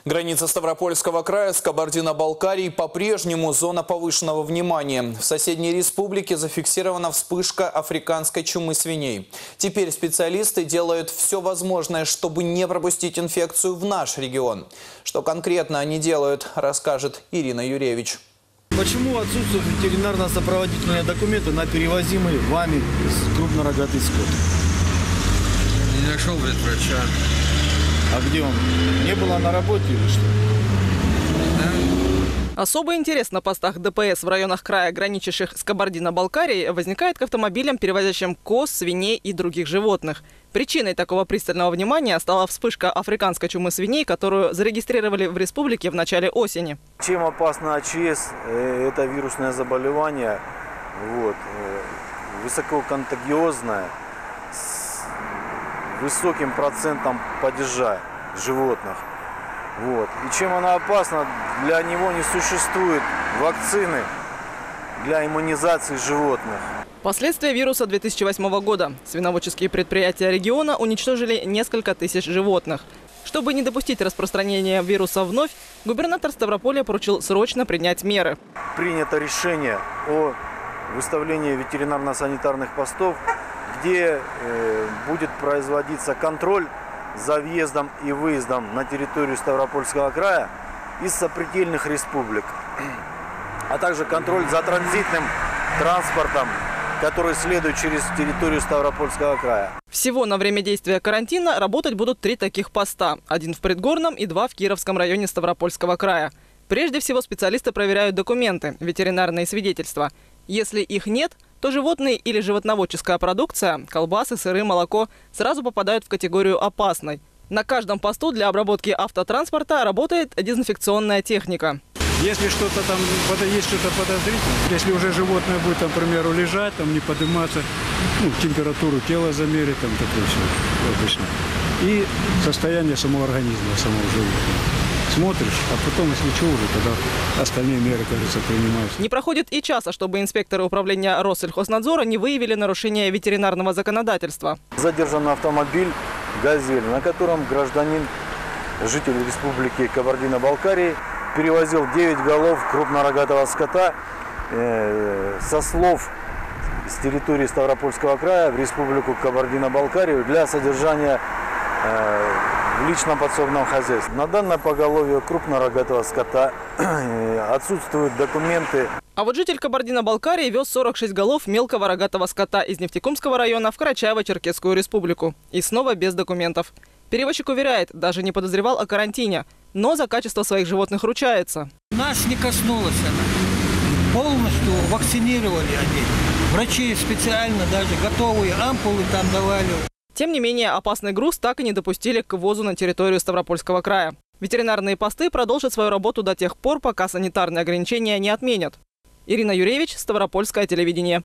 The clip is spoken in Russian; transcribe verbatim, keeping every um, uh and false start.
Граница Ставропольского края с Кабардино-Балкарией по-прежнему зона повышенного внимания. В соседней республике зафиксирована вспышка африканской чумы свиней. Теперь специалисты делают все возможное, чтобы не пропустить инфекцию в наш регион. Что конкретно они делают, расскажет Ирина Юревич. Почему отсутствуют ветеринарно-сопроводительные документы на перевозимый вами крупнорогатый скот? Не нашел ветврача. А где он? Не было на работе или что? Да. Особый интерес на постах ДПС в районах края, граничащих с Кабардино-Балкарией, возникает к автомобилям, перевозящим коз, свиней и других животных. Причиной такого пристального внимания стала вспышка африканской чумы свиней, которую зарегистрировали в республике в начале осени. Чем опасно АЧС? Это вирусное заболевание, вот, высококонтагиозное, с высоким процентом падежа животных. Вот. И чем она опасна? Для него не существует вакцины для иммунизации животных. Последствия вируса две тысячи восьмого года. Свиноводческие предприятия региона уничтожили несколько тысяч животных. Чтобы не допустить распространения вируса вновь, губернатор Ставрополя поручил срочно принять меры. Принято решение о выставлении ветеринарно-санитарных постов, где э, будет производиться контроль за въездом и выездом на территорию Ставропольского края из сопредельных республик, а также контроль за транзитным транспортом, который следует через территорию Ставропольского края. Всего на время действия карантина работать будут три таких поста. Один в Предгорном и два в Кировском районе Ставропольского края. Прежде всего специалисты проверяют документы, ветеринарные свидетельства. Если их нет, то животные или животноводческая продукция, колбасы, сыры, молоко сразу попадают в категорию «опасной». На каждом посту для обработки автотранспорта работает дезинфекционная техника. Если что-то там, есть что-то подозрительное, если уже животное будет, там, к примеру, лежать, там, не подниматься, ну, температуру тела замерить, там такое все обычно. И состояние самого организма, самого животного. Смотришь, а потом, если что, уже тогда остальные меры, кажется, принимаются. Не проходит и часа, чтобы инспекторы управления Россельхознадзора не выявили нарушение ветеринарного законодательства. Задержан автомобиль «Газель», на котором гражданин, житель республики Кабардино-Балкарии, перевозил девять голов крупнорогатого скота э, со слов с территории Ставропольского края в республику Кабардино-Балкарию для содержания э, в личном подсобном хозяйстве. На данное поголовье крупнорогатого скота отсутствуют документы. А вот житель Кабардино-Балкарии вез сорок шесть голов мелкого рогатого скота из Нефтекумского района в Карачаево-Черкесскую республику. И снова без документов. Перевозчик уверяет, даже не подозревал о карантине, но за качество своих животных ручается. Нас не коснулась она. Полностью вакцинировали они. Врачи специально даже готовые ампулы там давали. Тем не менее, опасный груз так и не допустили к ввозу на территорию Ставропольского края. Ветеринарные посты продолжат свою работу до тех пор, пока санитарные ограничения не отменят. Ирина Юревич, Ставропольское телевидение.